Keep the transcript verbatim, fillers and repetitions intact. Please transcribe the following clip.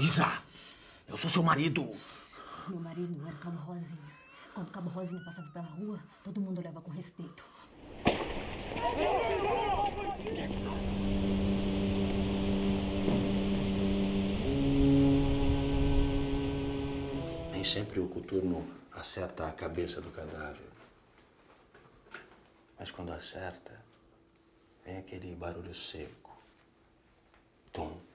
Luísa, eu sou seu marido. Meu marido era o Cabo Rosinha. Quando o Cabo Rosinha passava pela rua, todo mundo olhava com respeito. Nem sempre o coturno acerta a cabeça do cadáver. Mas quando acerta, vem aquele barulho seco. Tom.